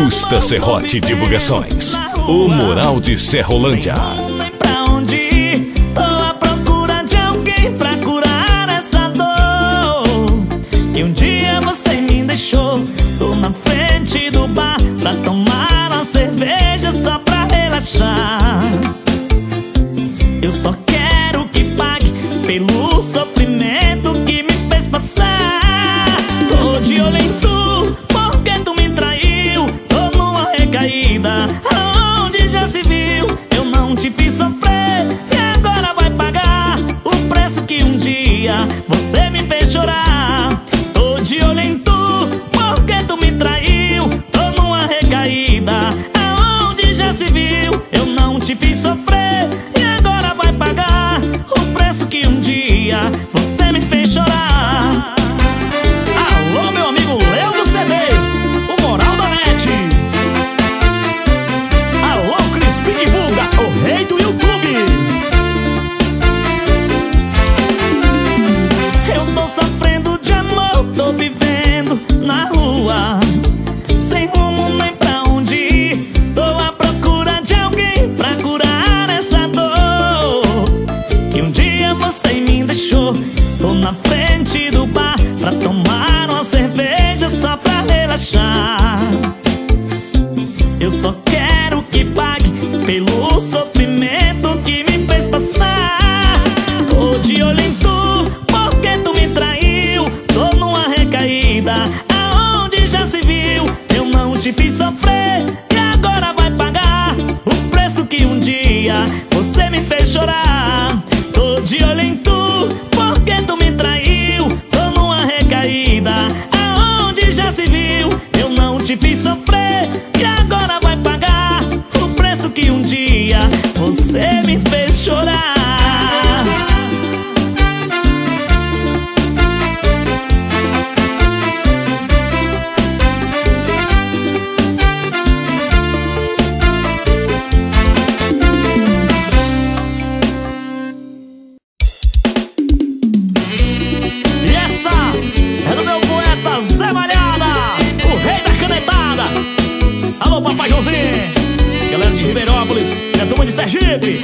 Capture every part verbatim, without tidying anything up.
Gusta Serrote Divulgações, o Moral de Serrolândia. Nem pra onde ir, tô à procura de alguém pra curar essa dor que um dia você me deixou. Tô na frente do bar pra tomar uma cerveja só pra relaxar. Eu só quero que pague pelo sofrimento que me fez passar. Tô de olho em tu, porque tu me traiu. Tô numa recaída, aonde já se viu. Eu não te fiz sofrer e agora vai pagar o preço que um dia você me fez chorar. Tô de olho em tu, porque tu me traiu. Tô numa recaída, aonde já se viu. Eu não te fiz sofrer e agora vai pagar o preço que um dia você me fez chorar. Alô, meu amigo Léo dos C Ds, o Moral da Net. Alô, Crispim Divulga, o rei do YouTube. Eu tô sofrendo de amor, tô vivendo na rua, sem rumo nem pra onde ir. Tô à procura de alguém pra curar essa dor que um dia você me deixou. Tô na frente do bar pra tomar uma cerveja só pra relaxar. Eu só quero que pague pelo sofrimento que me fez passar. Tô de olho em tu, porque tu me traiu. Tô numa recaída, aonde já se viu. Eu não te fiz sofrer e agora vai pagar o preço que um dia você me fez chorar. Tô de olho em tu, porque tu me traiu. Tô numa recaída, aonde já se viu. Eu não te fiz sofrer e agora vai pagar o preço que um dia você me fez chorar. E essa é do meu poeta Zé Malhada, o rei da canetada. Alô, papai Joãozinho, galera de Ribeirópolis e a turma de Sergipe.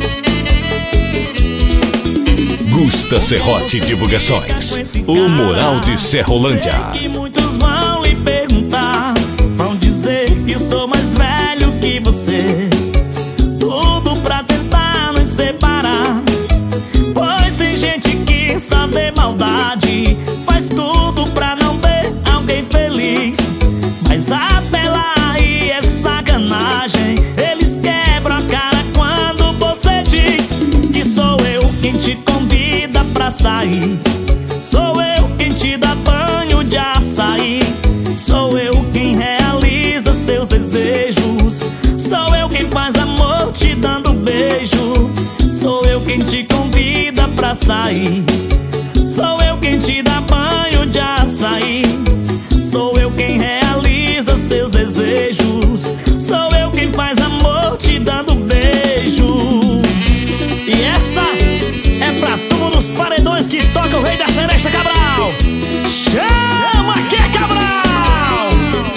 Gusta Serrote Divulgações, o Moral de Serrolândia. Sei que muitos vão lhe perguntar, vão dizer que sou mais velho que você. Tudo pra tentar nos separar, pois tem gente que só vê maldade, faz tudo pra não ver alguém feliz. Mas apelar aí é sacanagem, eles quebram a cara quando você diz que sou eu quem te convida pra sair. Sou eu quem te dá banho de açaí. Sou eu quem realiza seus desejos. Sou eu quem faz amor te dando beijo. Sou eu quem te convida pra sair. Sou eu quem te dá banho de açaí. Sou eu quem realiza seus desejos. Sou eu quem faz amor te dando beijo. E essa é pra turma dos paredões que toca o rei da Seresta Cabral. Chama que é Cabral!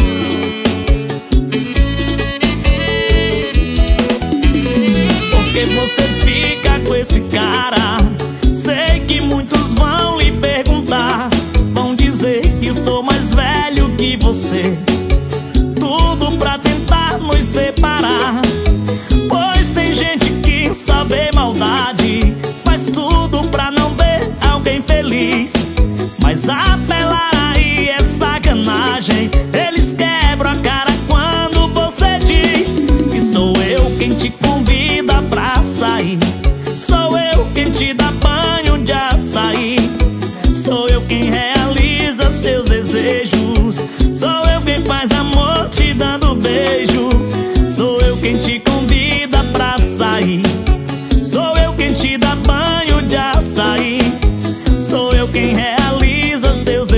Porque você fica com esse cara? Sei que muitos vão lhe perguntar, vão dizer que sou mais velho que você. Tudo pra tentar nos separar, pois tem gente que só vê maldade, faz tudo pra não ver alguém feliz. Mas apelar aí é sacanagem, eles quebram a cara quando você diz que sou eu quem te convida pra sair. Sou eu quem te dá banho de açaí. Sou eu quem realiza seus desejos. Sou eu quem faz amor te dando beijo. Sou eu quem te convida pra sair. Sou eu quem te dá banho de açaí. Sou eu quem realiza seus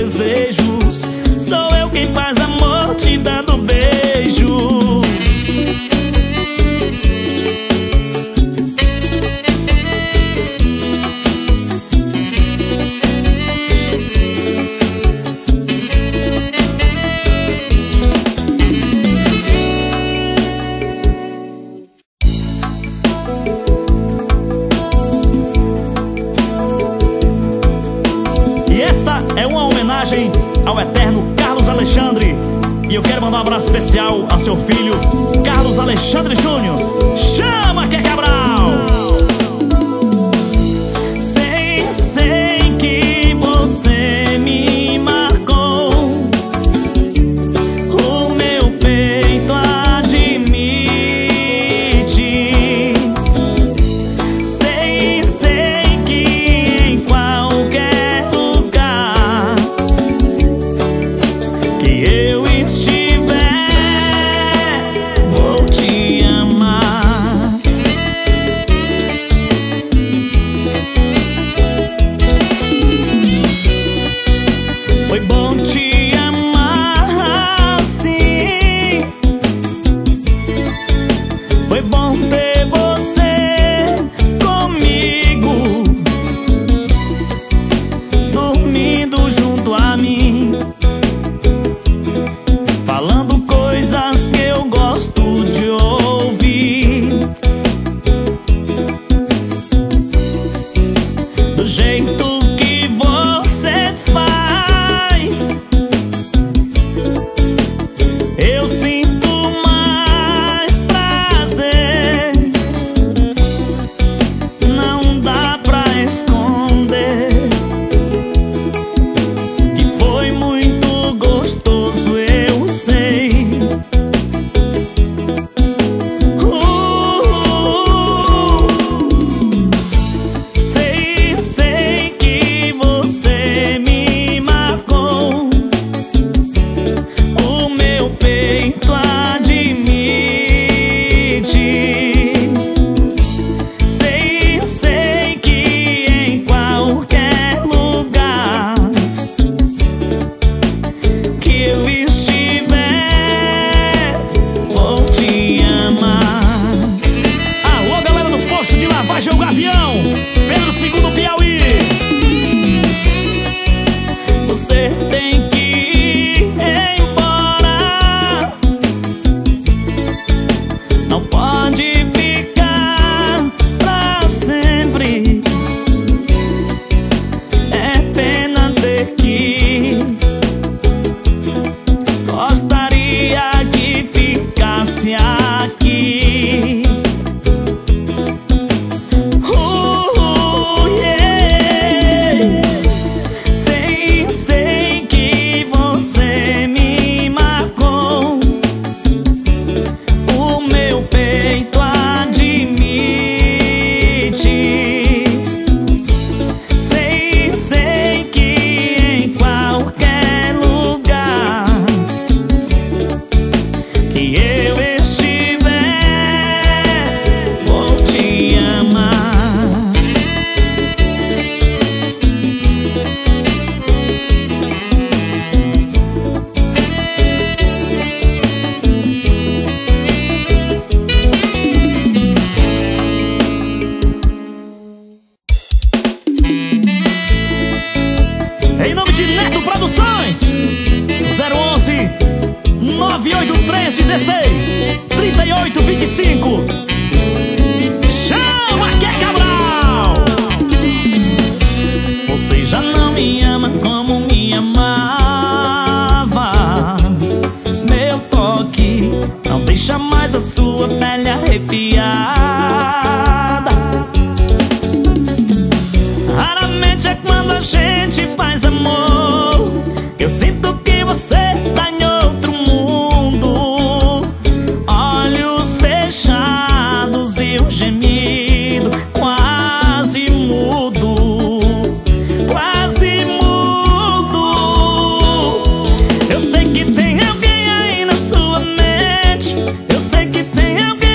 E eu quero mandar um abraço especial ao seu filho Carlos Alexandre Júnior. Chama, Quer Cabral! Sei, sei que você me marcou, o meu peito admite. Sei, sei que em qualquer lugar que eu estiver, vou te amar. Foi bom te amar, sim. Foi bom ter você comigo, dormindo junto a mim, falando coisas que eu gosto de ouvir, do jeito que você faz. Eu sinto mais prazer, não dá pra esconder que foi muito gostoso, eu sei. Uh, sei, sei que você me marcou, o meu peito admite. Sei, sei que em qualquer lugar que eu estiver, vou te amar. Alô, galera do posto de lavagem O Gavião, Pedro segundo Piauí. Você tem que ir embora, não pode ficar pra sempre. É pena ter que ir, gostaria que ficasse aqui. Uh, yeah. Sei, sei que você me marcou, o meu peito admite. Sei, sei que em qualquer lugar que eu estiver, vou te amar. Em nome de Neto Produções, zero onze nove oito três um seis trinta e oito vinte e cinco. Chama, Quer Cabral! Você já não me ama como me amava. Meu toque não deixa mais a sua pele arrepiada. Raramente é quando a gente faz amor, eu sinto que você tá em outro mundo. Olhos fechados e um gemido quase mudo, quase mudo. Eu sei que tem alguém aí na sua mente, eu sei que tem alguém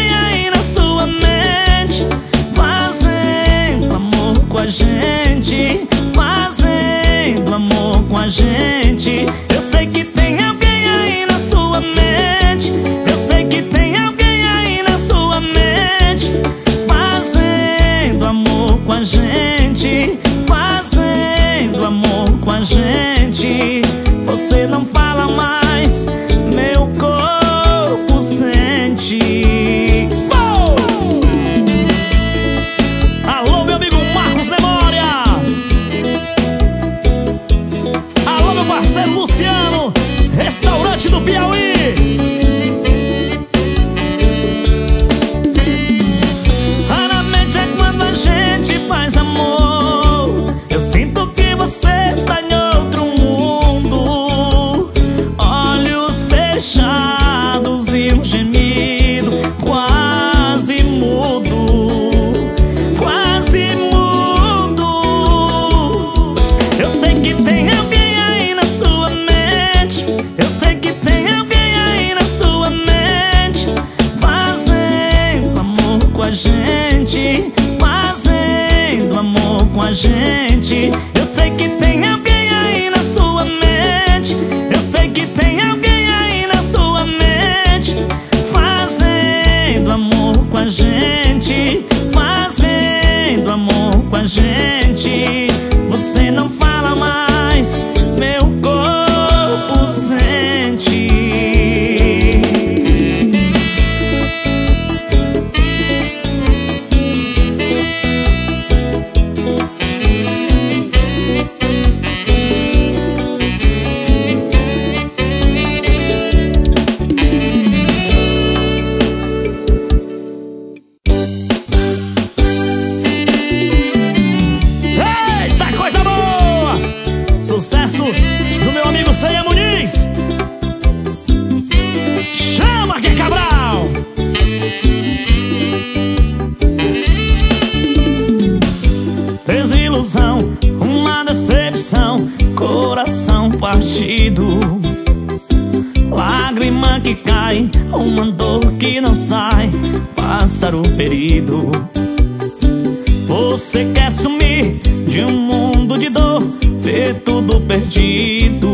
lágrima que cai, uma dor que não sai, pássaro ferido. Você quer sumir de um mundo de dor, ver tudo perdido.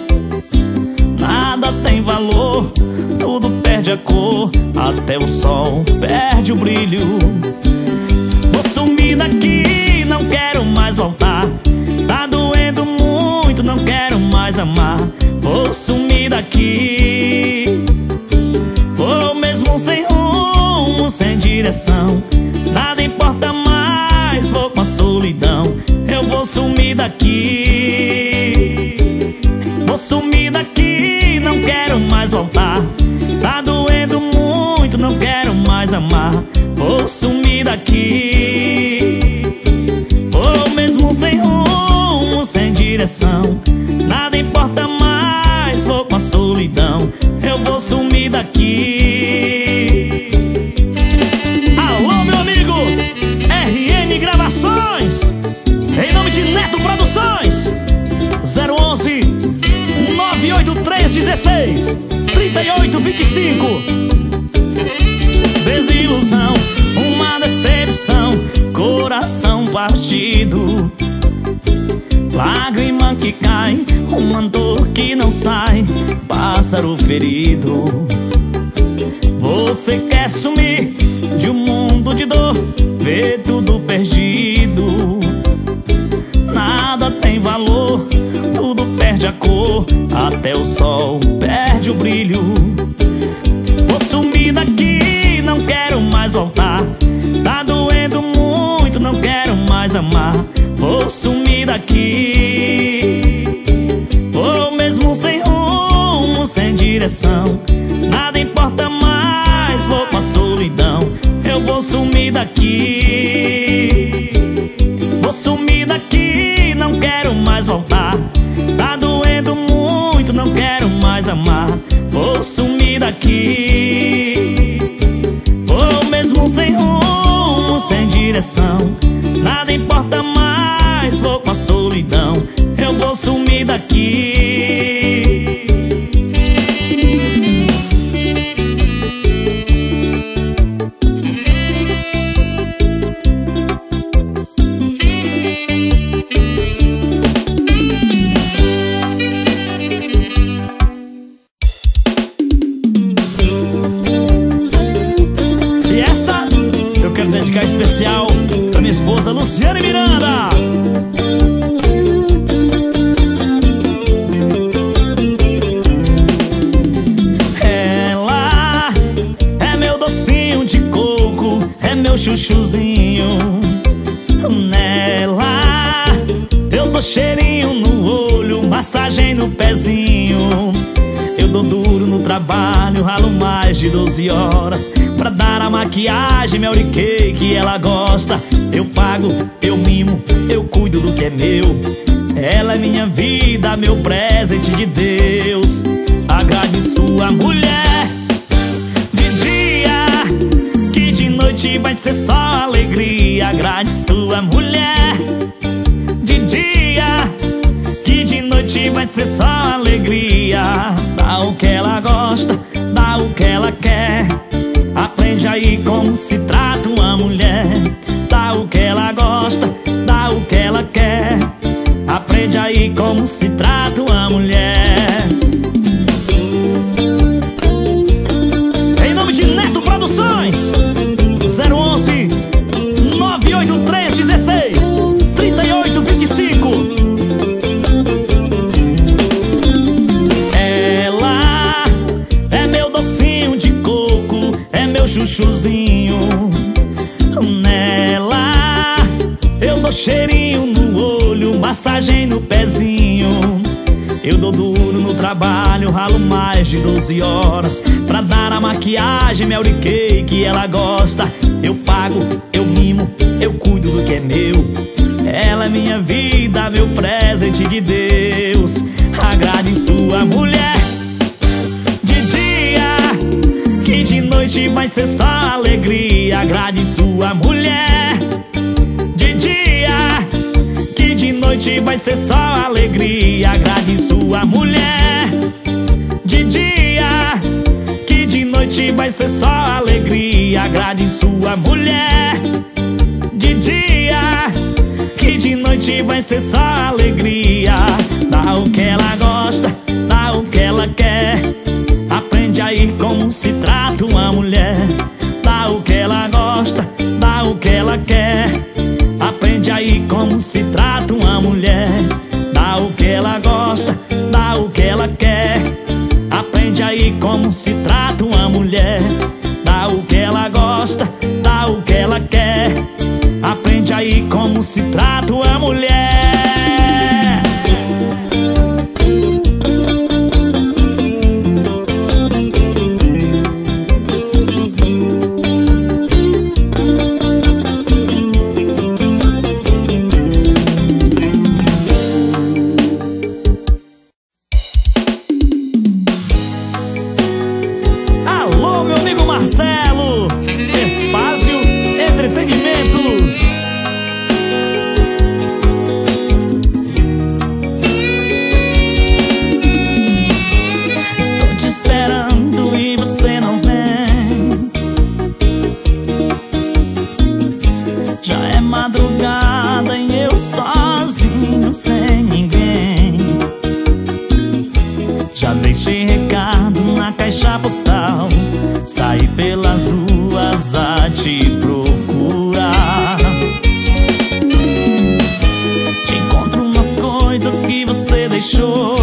Nada tem valor, tudo perde a cor, até o sol perde o brilho. Vou sumir daqui, não quero mais voltar. Tá doendo muito, não quero mais amar. Vou sumir daqui, vou mesmo sem rumo, sem direção. Nada importa mais, vou com a solidão. Eu vou sumir daqui, vou sumir daqui, não quero mais voltar. Tá doendo muito, não quero mais amar. Vou sumir daqui, vou mesmo sem rumo, sem direção. Nada importa mais, vou com a solidão. Eu vou sumir daqui. Alô, meu amigo R N Gravações, em nome de Neto Produções. Zero onze, nove oito três, dezesseis, trinta e oito, vinte e cinco. Desilusão, uma decepção, coração partido. Lágrima que cai, uma dor que não sai, pássaro ferido. Você quer sumir de um mundo de dor, ver tudo perdido. Nada tem valor, tudo perde a cor, até o sol perde o brilho. Vou sumir daqui, não quero mais voltar. Tá doendo muito, não quero mais amar. Vou sumir daqui, vou mesmo sem rumo, sem direção. Nada importa mais, vou com a solidão. Eu vou sumir daqui, vou sumir daqui, não quero mais voltar. Tá doendo muito, não quero mais amar. Vou sumir daqui, vou mesmo sem rumo, sem direção. Nada importa mais, vou com a solidão. Eu vou sumir daqui. E essa eu quero dedicar especial pra minha esposa Luciane Miranda. Ela é meu docinho de coco, é meu chuchuzinho. Nela eu dou cheirinho no olho, massagem no pezinho. Eu dou duro no trabalho, ralo mais de doze horas pra dar a maquiagem, Mary Kay, que ela gosta. Eu pago, eu mimo, eu cuido do que é meu. Ela é minha vida, meu presente de Deus. Agrade sua mulher de dia, que de noite vai ser só alegria. Agrade sua mulher de dia, que de noite vai ser só alegria. Dá o que ela gosta, dá o que ela quer. Aprende aí como se trata uma mulher. Dá o que ela gosta, dá o que ela quer. Aprende aí como se trata uma mulher. Em nome de Neto Produções, zero onze, nove oito três, dezesseis, trinta e oito, vinte e cinco. Ela é meu docinho de coco, é meu chuchuzinho. Nela eu dou cheirinho no olho, massagem no pezinho. Eu dou duro no trabalho, ralo mais de doze horas pra dar a maquiagem, Mary Kay, que ela gosta. Eu pago, eu mimo, eu cuido do que é meu. Ela é minha vida, meu presente de Deus. Agrade sua mulher de dia, que de noite vai ser só alegria. Agrade sua mulher de dia, que de noite vai ser só alegria. Agrade sua mulher de dia, noite vai ser só alegria. Agrade sua mulher de dia, que de noite vai ser só alegria. Dá o que ela gosta, dá o que ela quer. Aprende aí como se trata uma mulher. Dá o que ela gosta, dá o que ela quer. Aprende aí como se trata uma mulher. Dá o que ela gosta, dá o que ela quer. Aprende aí como se trata uma mulher. Dá o que ela gosta, dá o que ela quer. Aprende aí como se trata uma mulher. Alô, meu amigo Marcelo, Espaço Entretenimentos. Estou te esperando e você não vem. Já é madrugada e eu sozinho, sem ninguém. Já deixei recado na caixa postal, saí pelas ruas a te procurar. Te encontro nas coisas que você deixou.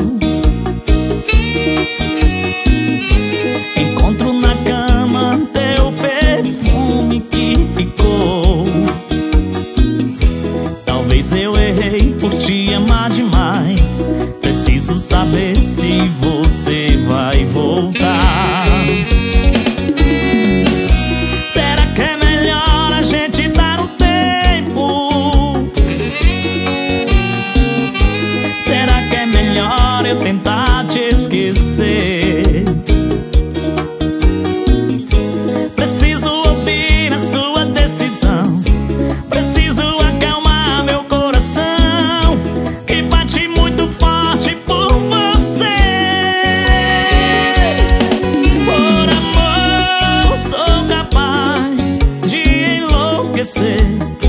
Encontro na cama teu perfume que ficou. Talvez eu errei por te amar demais. Preciso saber se você vai voltar. Será que é melhor a gente dar um tempo? Será que é melhor eu tentar te esquecer? Preciso ouvir a sua decisão. Preciso acalmar meu coração, que bate muito forte por você. Por amor, sou capaz de enlouquecer.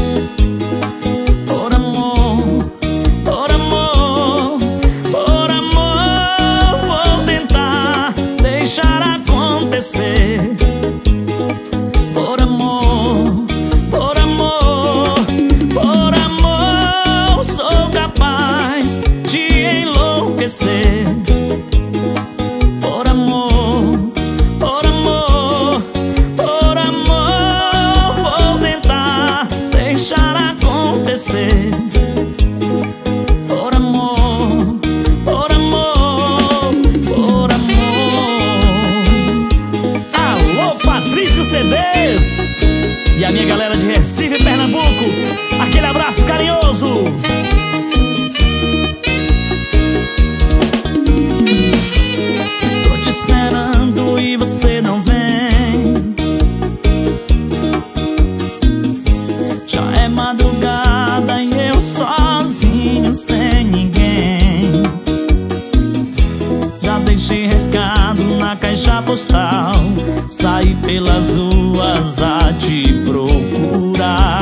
Por amor, por amor, por amor, vou tentar deixar acontecer. Por amor, por amor, por amor, sou capaz de enlouquecer. Por amor, por amor, por amor, vou tentar deixar acontecer. Por amor, por amor, por amor. Alô, Patrício C Ds e a minha galera de Recife, Pernambuco. Aquele abraço carinhoso. Estou te esperando e você não vem. Já é madrugada e eu sozinho, sem ninguém. Já deixei recado na caixa postal, saí pelas ruas a te procurar.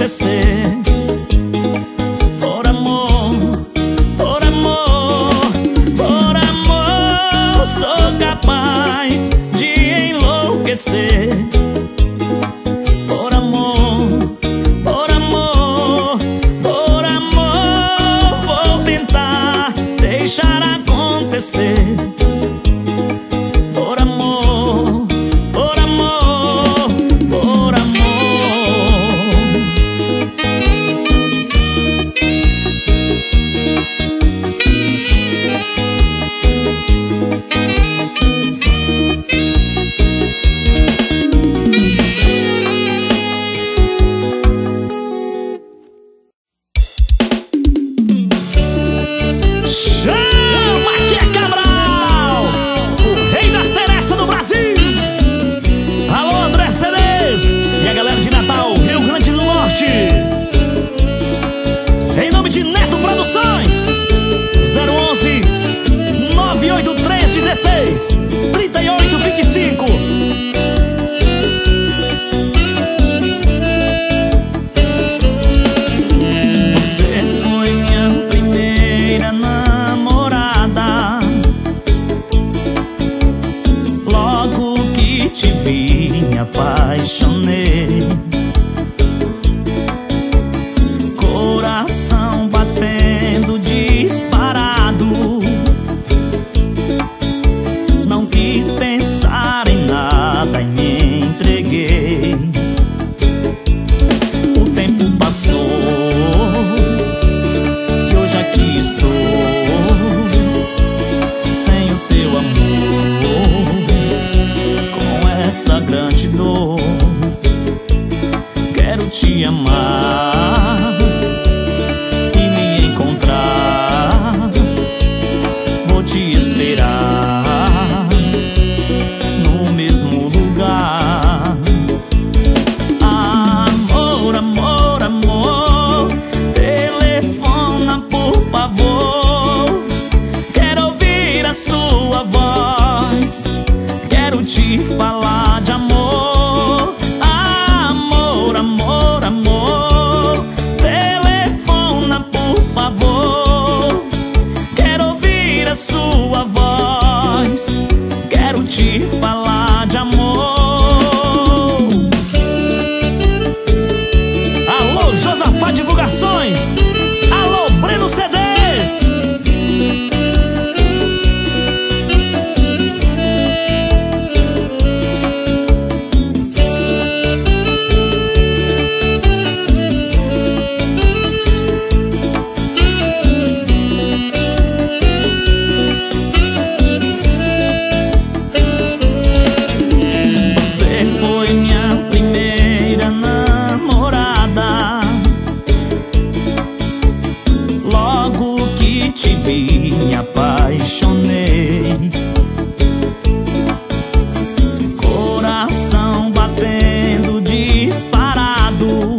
acontecer. Por amor, por amor, por amor, sou capaz de enlouquecer. Por amor, por amor, por amor, vou tentar deixar acontecer. Por amor, por amor, por amor. Chama que é Cabral, o rei da seresta do Brasil. Alô, André Ceres e a galera de Natal, Rio Grande do Norte. Em nome de Neto Produções, zero onze, nove oito três um seis, três oito dois cinco. Você foi minha primeira namorada. Logo que te vi, me apaixonei. Coração batendo disparado. Não quis pensar em nada e me entreguei. O tempo passou e hoje aqui estou, sem o teu amor, com essa grande dor. Quero te amar e me encontrar. Vou te esperar no mesmo lugar. Amor, amor, amor, telefona por favor. Quero ouvir a sua voz, quero te falar de amor. Amor, amor, amor, telefona por favor. Quero ouvir a sua voz, quero te falar de amor. Alô, Josafá Divulgações. Alô, Breno C Ds. Você foi minha primeira namorada. Logo que te vi, me apaixonei. Coração batendo disparado.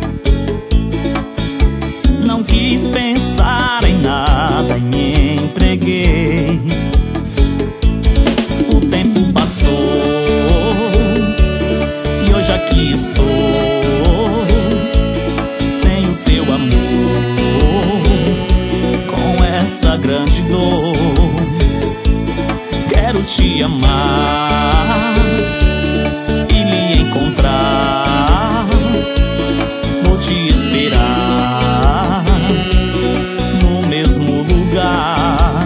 Não quis pensar em nada e me entreguei. O tempo passou e hoje aqui estou, sem o teu amor, com essa grande dor. Quero te amar e lhe encontrar. Vou te esperar no mesmo lugar.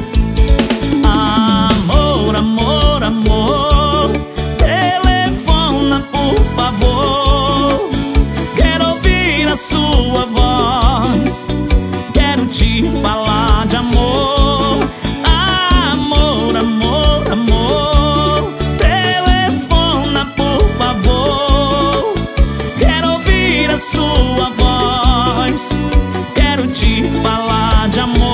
Amor, amor, amor, telefona por favor. Quero ouvir a sua voz, quero te falar de amor. Amor, amor, amor, telefona por favor. Quero ouvir a sua voz, quero te falar de amor.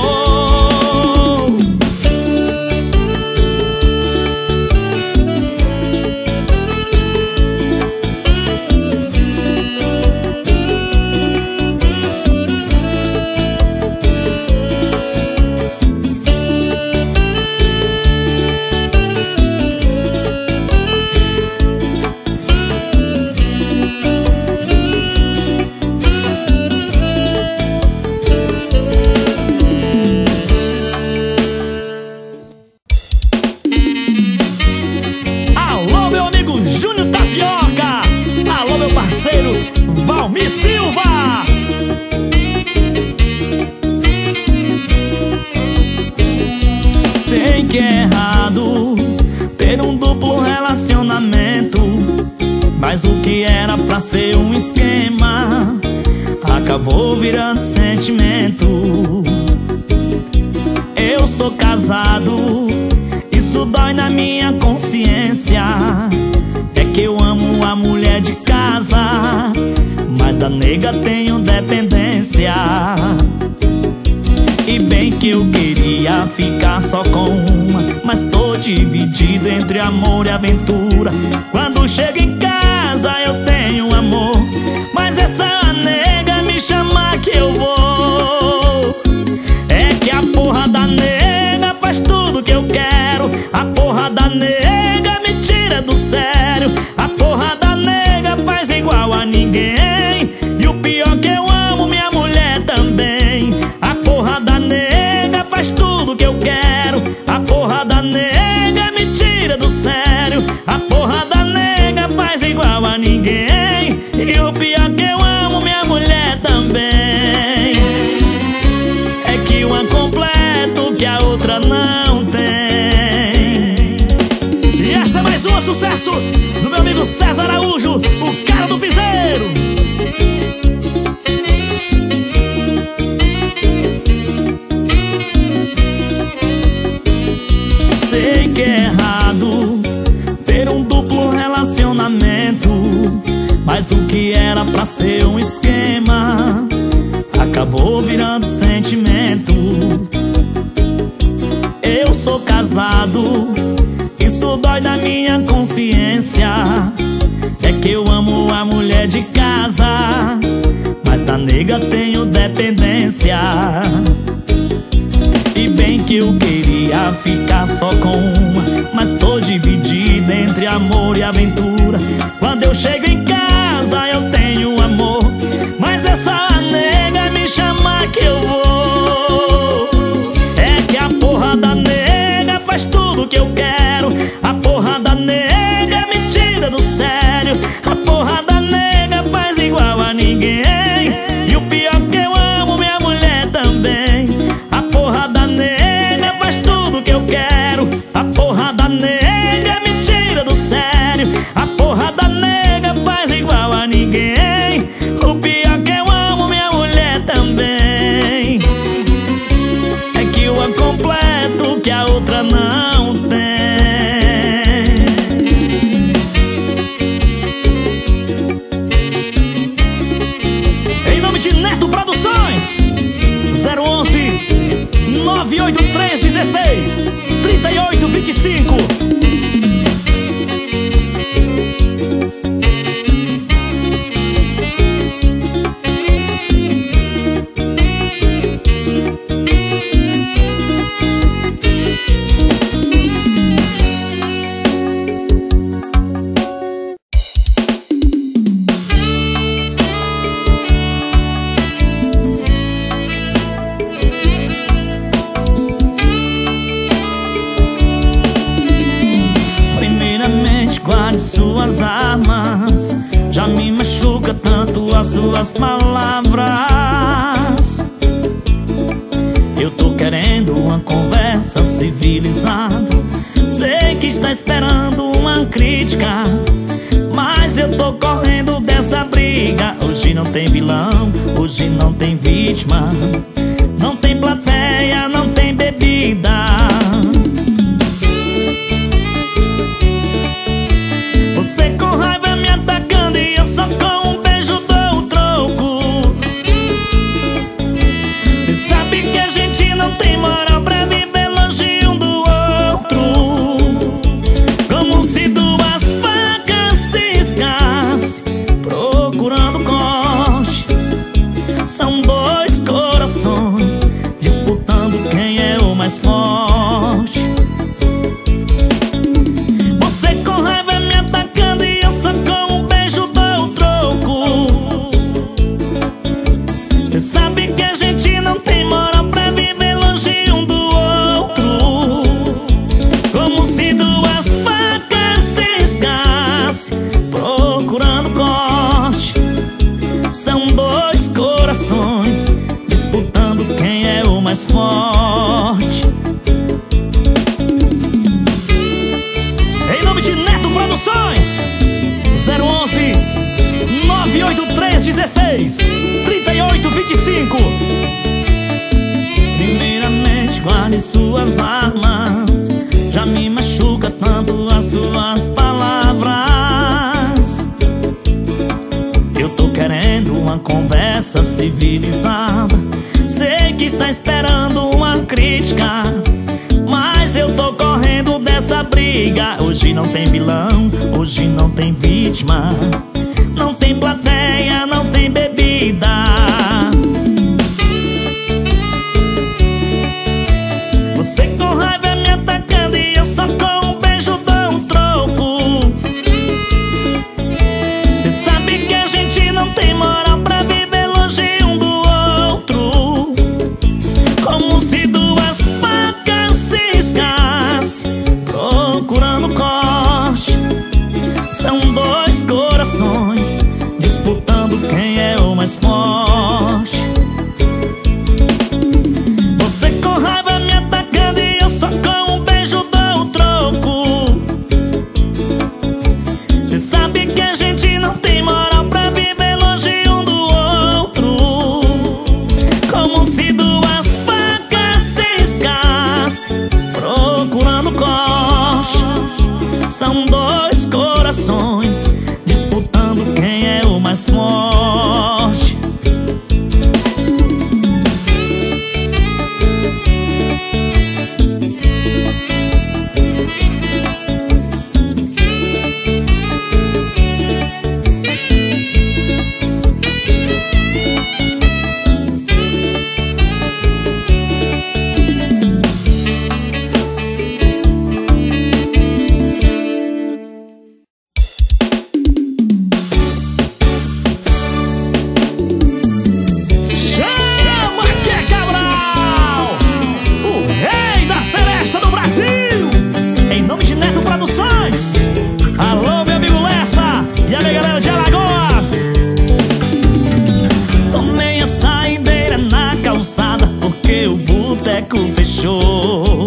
Miss Silva. Sei que é errado ter um duplo relacionamento, mas o que era pra ser um esquema acabou virando sentimento. Eu sou casado, isso dói na minha consciência. É que eu amo a mulher de casa, mas da nega tenho dependência. E bem que eu queria ficar só com uma, mas tô dividido entre amor e aventura. Quando chego em casa eu tenho amor, mas essa nega me chama que eu vou. É que a porra da nega faz tudo que eu quero. A porra da nega me tira do sério. A porra da nega faz igual a ninguém. E o pior que eu amo minha mulher também. A porra da nega faz tudo que eu quero. A porra da nega me tira do sério. A porra da nega faz igual a ninguém. E o pior que eu amo minha mulher também. É que uma completo que a outra não tem. E essa é mais um sucesso do meu amigo César Araújo, o cara do piseiro. Sei que é errado ter um duplo relacionamento, mas o que era pra ser um esquema acabou virando sentimento. Eu sou casado, isso dói na minha consciência. É que eu amo a mulher de casa, mas da nega tenho dependência. E bem que eu queria ficar só com uma, mas tô dividido entre amor e aventura. Quando eu chego em casa eu tenho amor, mas essa nega me chama que eu vou. É que a porra da nega faz tudo que eu quero. A porra da nega me tira do sério. A porra da nega faz igual a ninguém. E o pior que eu amo minha mulher também. A porra da nega faz tudo que eu quero. A porra da nega me tira do sério. A porra da nega faz igual a ninguém. O pior que eu amo minha mulher também. É que uma completo que a outra não tem. Em nome de Neto Produções, zero onze nove oito três dezesseis trinta e oito vinte e cinco. Guarde suas armas, já me machuca tanto as suas palavras. Eu tô querendo uma conversa civilizada. Sei que está esperando uma crítica, mas eu tô correndo dessa briga. Hoje não tem vilão, hoje não tem vítima, não tem plateia, não tem bebida. Você com raiva me atacando e eu só com um beijo dou o troco. Você sabe que a gente não tem moral pra viver longe um do outro. Como se duas facas ciscassem procurando corte. São dois corações dezesseis, trinta e oito, vinte e cinco. Primeiramente guarde suas armas, já me machuca tanto as suas palavras. Eu tô querendo uma conversa civilizada, sei que está esperando uma crítica, mas eu tô correndo dessa briga. Hoje não tem vilão, hoje não tem vítima, não tem plateia, não tem bebida. Você com raiva me atacando e eu só com um beijo dou um troco. Você sabe que a gente não tem moral pra viver longe um do outro, como se duas facas ciscas procurando corte. São dois corações disputando quem é o mais forte. Você com raiva me atacando e eu só com um beijo dou o troco. Você sabe que a gente não tem moral pra viver longe um do outro, como se duas facas ciscas procurando corte. São dois corações disputando quem é o mais forte. Fechou.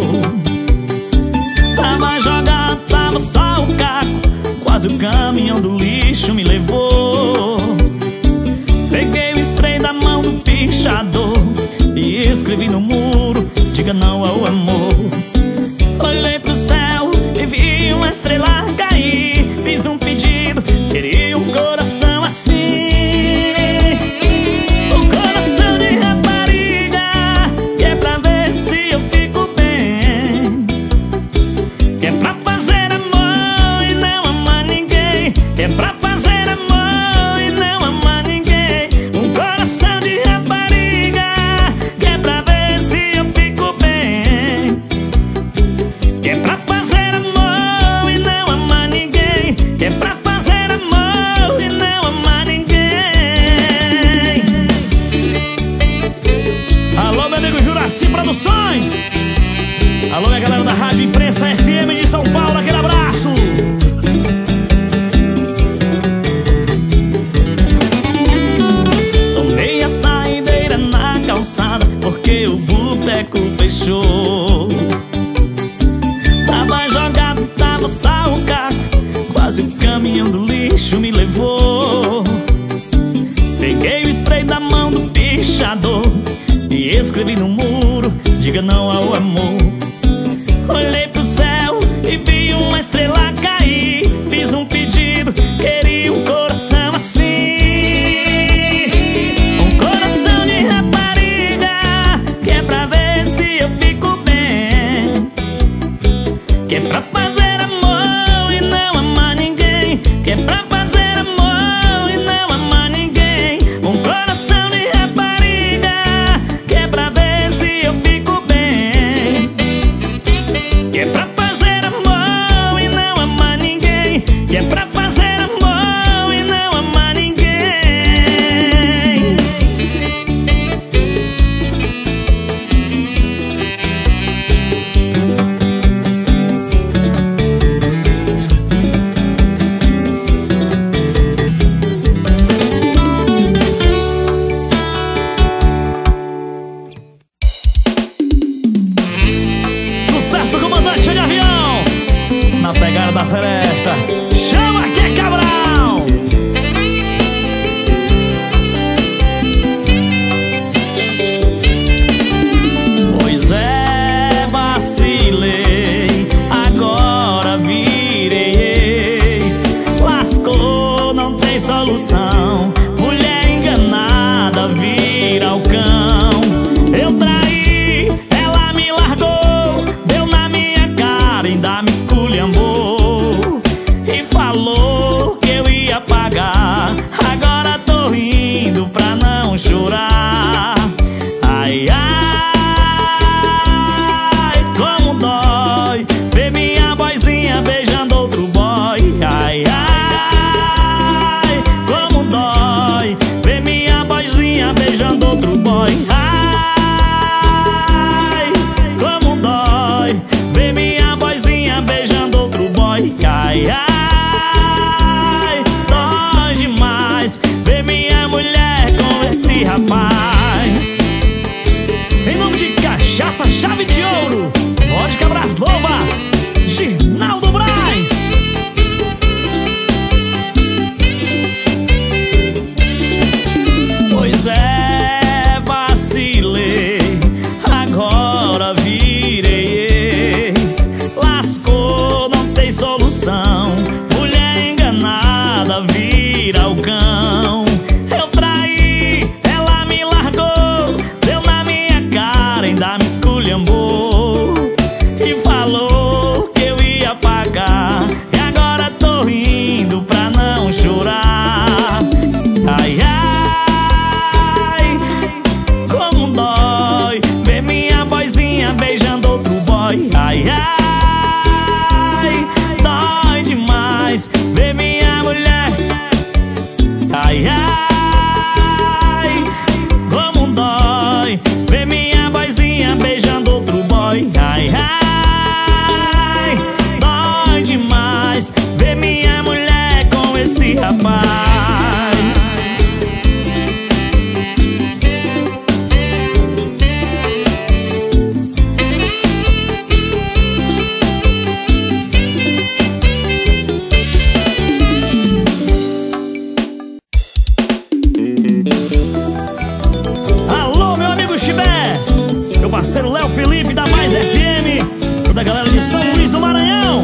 Tava jogado, tava só o caco, quase o caminhão do lixo me levou. Peguei o spray da mão do pichador e escrevi no muro: diga não ao amor. Olhei pro céu e vi uma estrela cair, fiz um pedido, queria um coração assim. Alô, minha galera da Rádio Imprensa F M de São Paulo, aquele abraço. Tomei a saideira na calçada porque o boteco fechou. Tava jogado, tava só o caco, quase o caminhão do lixo me levou. Peguei o spray da mão do pichador e escrevi no muro: diga não ao amor. Olhei pro céu e vi uma estrela cair, fiz um pedido, queria um coração assim. Um coração de rapariga, que é pra ver se eu fico bem, que é pra fazer amor e não amar ninguém, que é pra fazer amor e não amar ninguém. Um coração de rapariga, que é pra ver se eu fico bem, parceiro Léo Felipe da Mais F M, toda a galera de São Luís do Maranhão.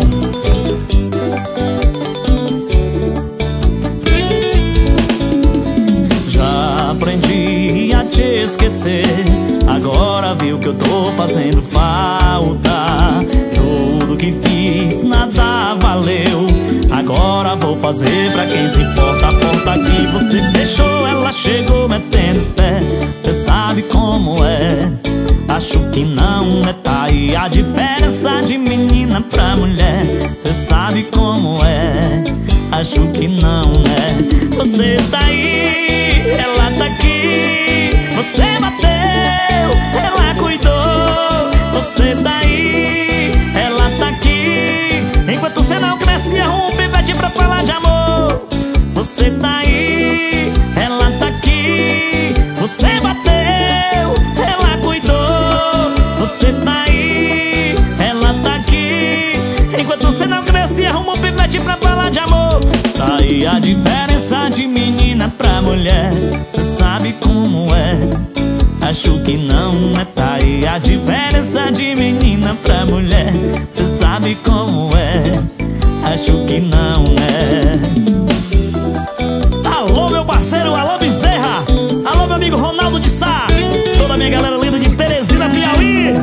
Já aprendi a te esquecer, agora viu que eu tô fazendo falta. Tudo que fiz nada valeu, agora vou fazer pra quem se importa. A porta que você fechou, ela chegou metendo pé. Cê sabe como é, acho que não é. Tá aí a diferença de menina pra mulher. Cê sabe como é, acho que não é. Você tá aí, ela tá aqui. Você bateu, ela cuidou. Você tá aí, ela tá aqui. Enquanto você não cresce, arruma um pivete pra falar de amor. Você tá aí, ela tá aqui. Você bateu, ela cuidou. Você tá aí, ela tá aqui. Enquanto você não cresce, arruma um pivete pra falar de amor. Tá aí a diferença de menina pra mulher. Cê sabe como é, acho que não é. Tá aí a diferença de menina pra mulher. Cê sabe como é, acho que não é. Alô meu parceiro, alô Bezerra, alô meu amigo Ronaldo de Sá, toda a minha galera linda de Teresina, Piauí.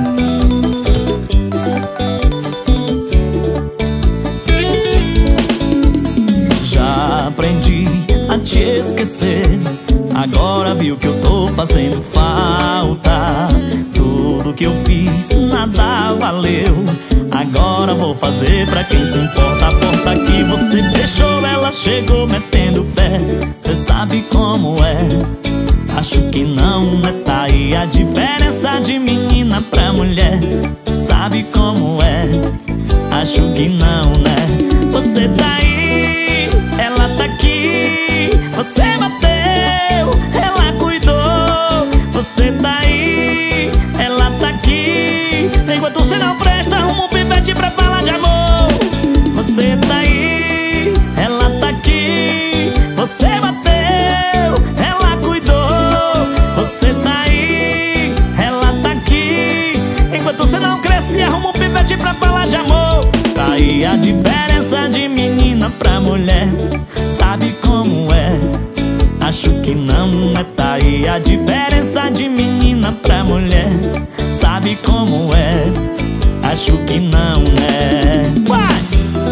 Já aprendi a te esquecer, agora viu que eu tô fazendo falta. Tudo que eu fiz nada valeu, agora vou fazer pra quem se importa. A porta que você fechou, ela chegou metendo pé. Cê sabe como é, acho que não é. Tá aí a diferença de menina pra mulher. Sabe como é, acho que não, né? Você tá aí, ela tá aqui. Você bateu, ela cuidou. Você tá aí, ela tá aqui. Enquanto você não presta, arruma um pivete pra falar de amor. Você tá aí, ela tá aqui. Você bateu, ela cuidou. Você tá aí, ela tá aqui. Enquanto você não cresce, arruma um pivete pra falar de amor. Tá aí a diferença de menina pra mulher. Sabe como é, acho que não é. Tá aí a diferença de menina pra mulher. Sabe como é, acho que não é. Vai!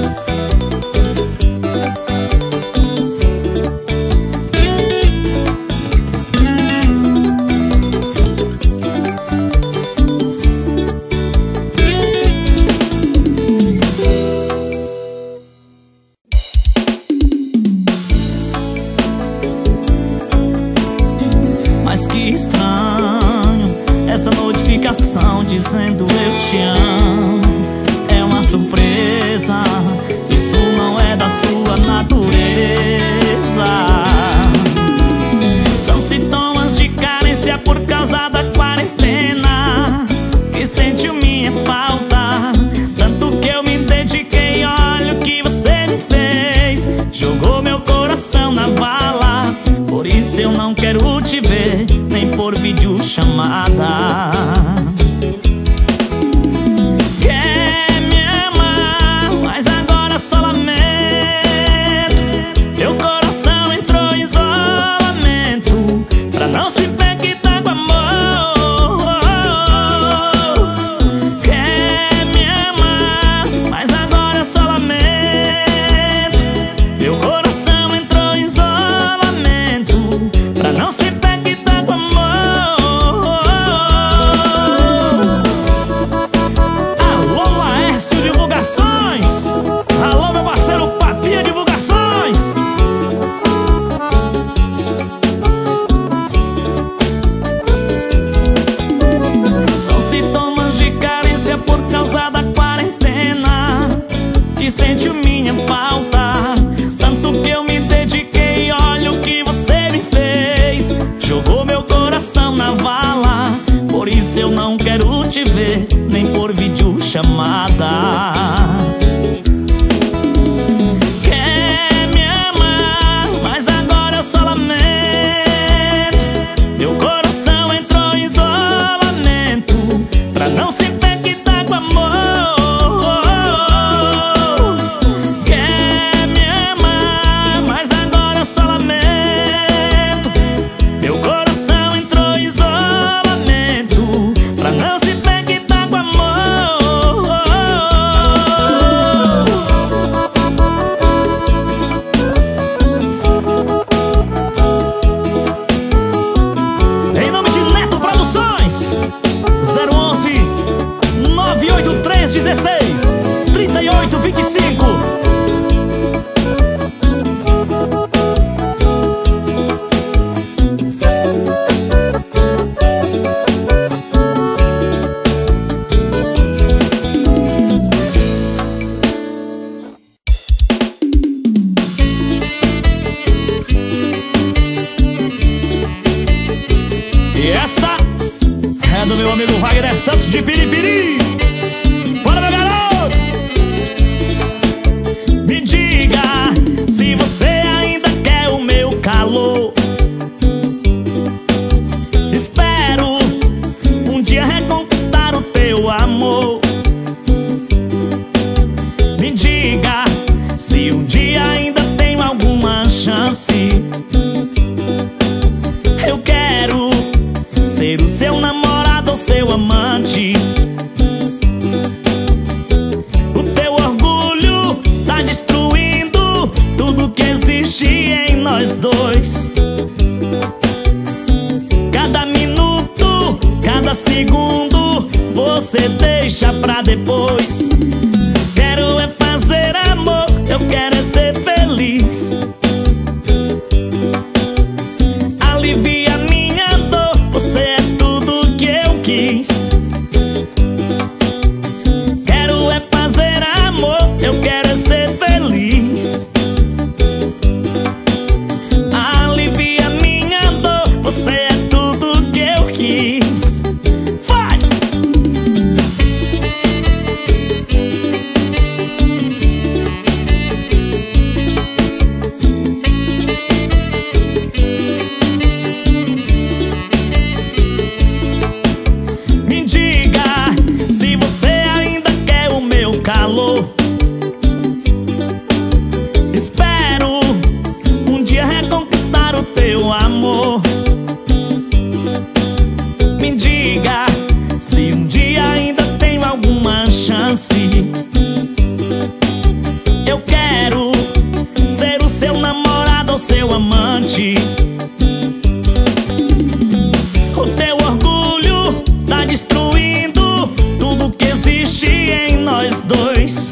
Mas que estranho, essa notificação dizendo eu te amo. É uma surpresa, isso não é da sua natureza. São sintomas de carência por causa da quarentena, que sentiu minha falta, tanto que eu me dediquei. Olha o que você me fez, jogou meu coração na vala. Por isso eu não quero te ver, nem por videochamada. Quer me amar, mas agora só lamento. Teu coração entrou em isolamento, pra não se conectar com amor. Quer me amar, mas agora só lamento. Teu coração entrou em isolamento, pra não se conectar com amor. meu amigo Wagner Santos de Piripiri. Bora, meu garoto! Me diga se você ainda quer o meu calor. Espero um dia reconquistar o teu amor. Me diga se um dia ainda tenho alguma chance. Eu quero ser o seu namorado ou seu amante. O teu orgulho tá destruindo tudo que existe em nós dois. Cada minuto, cada segundo você deixa pra depois. Quero é fazer amor, eu quero é ser feliz. Alivia minha dor, você é tudo que eu quis. Quero é fazer amor, eu quero é ser feliz. Alivia minha dor, você é tudo que eu quis. Vai! Me diga se você ainda quer o meu calor. Espero um dia reconquistar o teu amor. Me diga se um dia ainda tenho alguma chance. Eu quero ser o seu namorado ou seu amante. O teu orgulho tá destruindo tudo que existe em nós dois.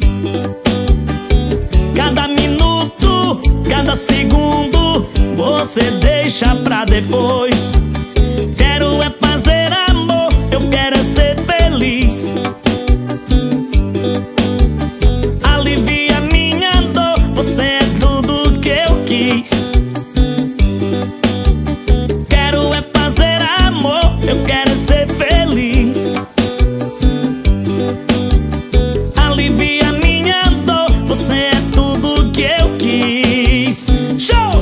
Cada minuto, cada segundo você deixa pra depois. Quero é fazer amor, eu quero é ser feliz. Alivia minha dor, você é tudo que eu quis. Quero é fazer amor, eu quero é ser feliz. Alivia minha dor, você é tudo que eu quis. Show!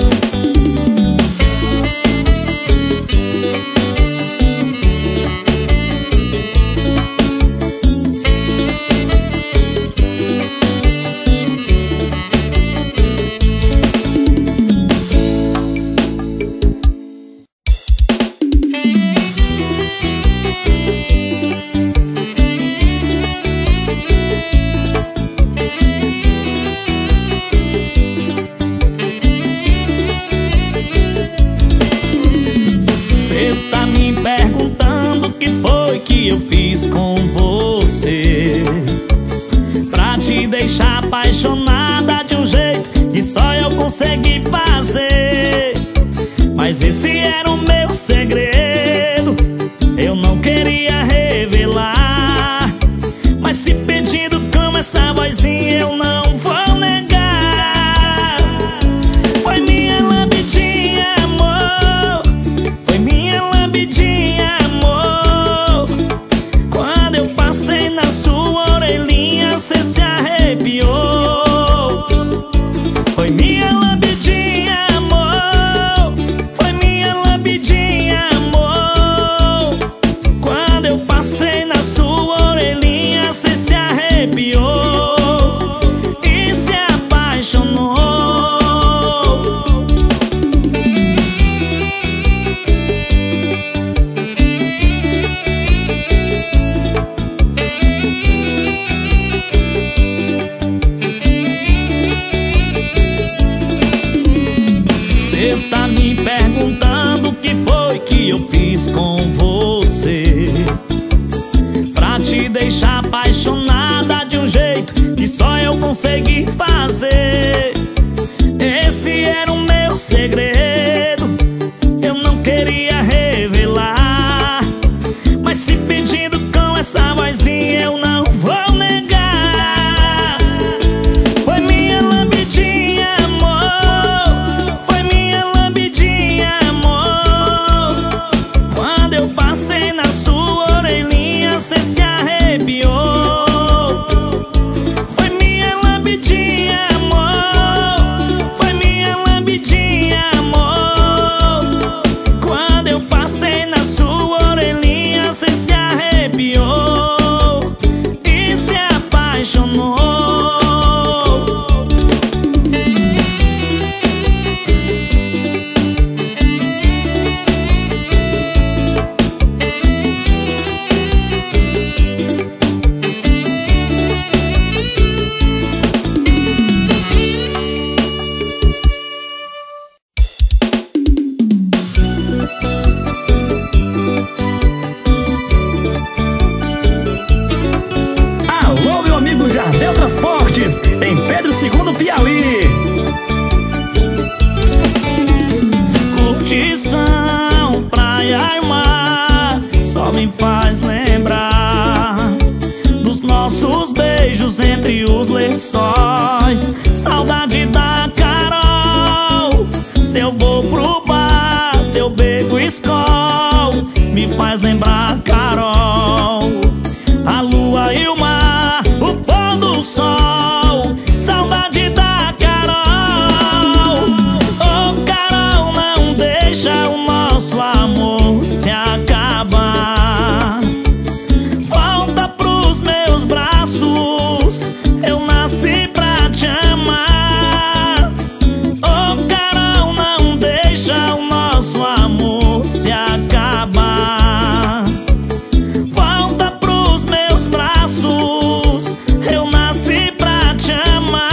Cê tá me perguntando o que foi que eu fiz com você pra te deixar apaixonada de um jeito que só eu consegui fazer. Mas esse era o meu segredo, eu não queria revelar. Mas se pedindo como essa vozinha eu não vou negar. Foi minha lambidinha, amor, foi minha lambidinha, amor. Quando eu passei na sua orelhinha, cê se arrepiou. Foi minha lambidinha, amor, foi minha lambidinha, amor. Quando eu passei na sua orelhinha, cê se arrepiou e se apaixonou. Cê tá me perguntando o que foi que eu fiz com você pra te deixar apaixonada de um jeito que só eu consegui fazer. Esse era o meu segredo, eu não queria revelar. Mas se pedindo com essa vozinha eu não vou negar. Foi minha lambidinha, amor, foi minha lambidinha, amor. Quando eu passei na sua do Piauí. Curtição, praia e mar só me faz lembrar dos nossos beijos entre os lençóis. Saudade da Carol. Se eu vou pro bar, se eu bebo Skol, me faz lembrar Carol. A lua e o mar, o pôr do sol. Saudade da Carol. Oh, Carol, não deixa o nosso amor se acabar. Volta pros meus braços, eu nasci pra te amar. Oh, Carol, não deixa o nosso amor se acabar. Volta pros meus braços, eu nasci pra te amar.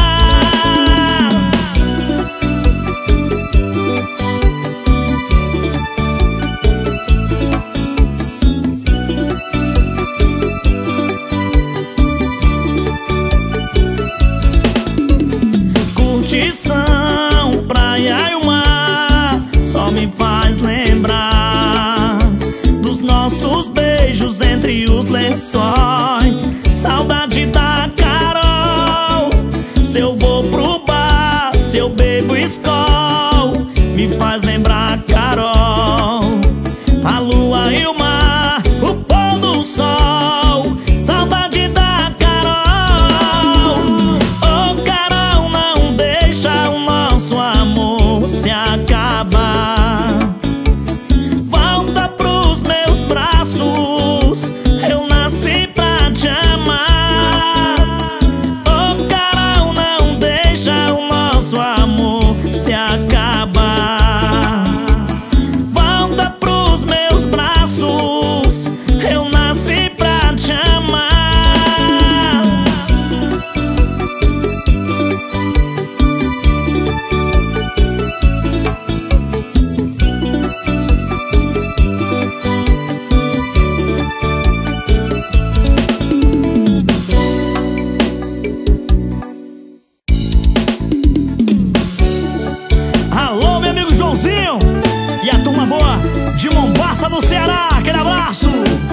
Curtição, praia e o mar só me faz lembrar dos nossos beijos entre os lençóis. Saudade da Carol. Se eu vou pro bar, se eu bebo Skol, me faz lembrar Carol. A lua e o mar, o pôr do sol. Saudade da Carol. Oh, Carol, não deixa o nosso amor se acabar. Volta pros meus braços, eu nasci pra te amar. Oh, Carol, não deixa o nosso amor se acabar. Volta pros meus braços, eu nasci pra te amar. Alô, meu amigo Joãozinho e a turma boa de Mombaça, no Ceará. Aquele abraço.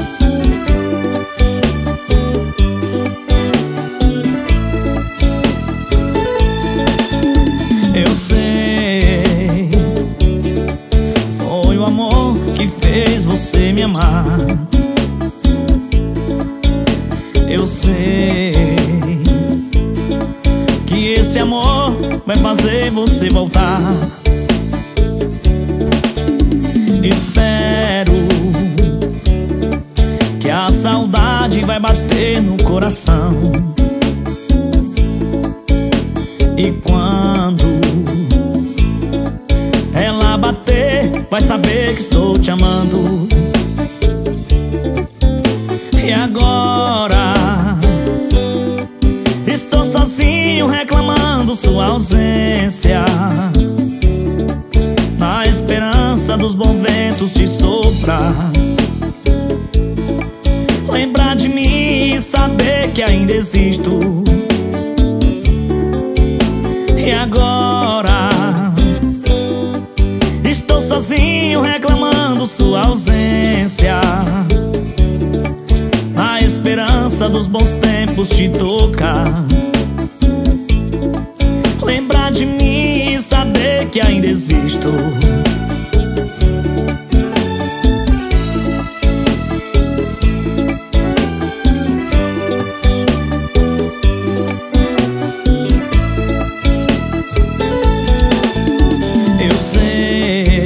Eu sei, foi o amor que fez você me amar. Eu sei que esse amor vai fazer você voltar. Espero que a saudade vai bater no coração. E quando ela bater, vai saber que estou te amando. E agora estou sozinho reclamando sua ausência, na esperança dos bons ventos te soprar. Lembrar de mim e saber que ainda existo. E agora estou sozinho reclamando sua ausência, na esperança dos bons tempos te tocar. Lembrar de mim e saber que ainda existo. Eu sei,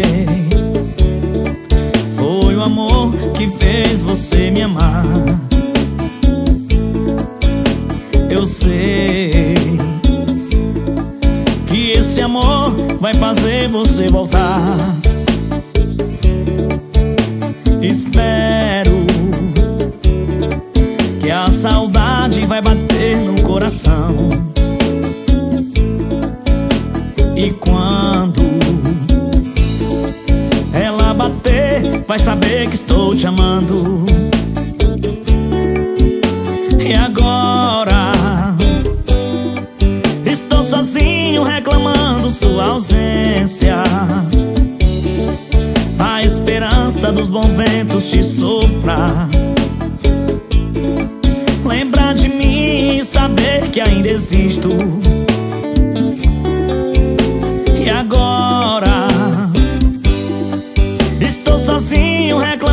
foi o amor que fez você me amar. Eu sei que esse amor vai fazer você voltar. Espero que a saudade vai bater no coração. E quando ela bater, vai saber que estou te amando. E agora estou sozinho sozinho reclamando sua ausência. A esperança dos bons ventos te sopra. Lembrar de mim e saber que ainda existo. E agora estou sozinho reclamando